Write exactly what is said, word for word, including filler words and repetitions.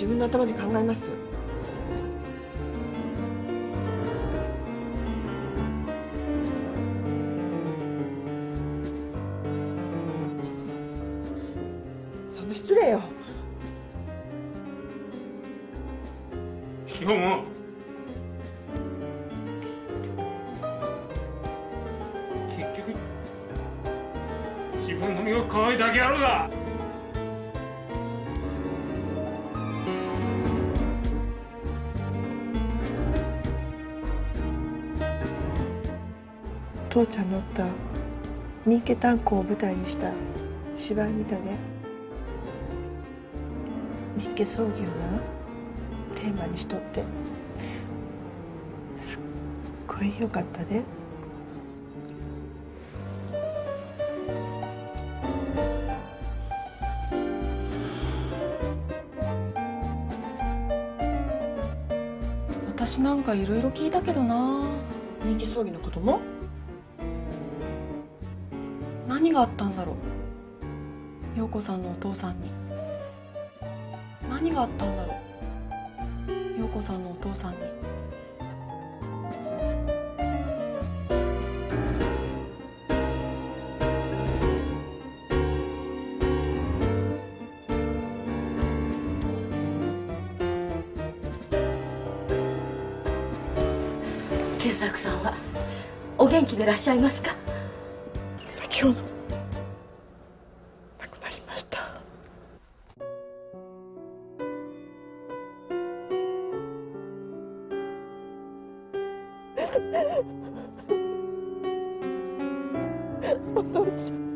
自分の頭で考えます。そんな失礼よ。 今日も結局自分の身が可愛いだけやろうが。 父ちゃんのおった三池炭鉱を舞台にした芝居見たで。三池葬儀をなテーマにしとってすっごいよかったで。 私なんかいろいろ聞いたけどな。 三池葬儀のことも。 何があったんだろう、陽子さんのお父さんに。何があったんだろう、陽子さんのお父さんに。 健作さんはお元気でいらっしゃいますか？ 先ほど亡くなりました。お父ちゃん。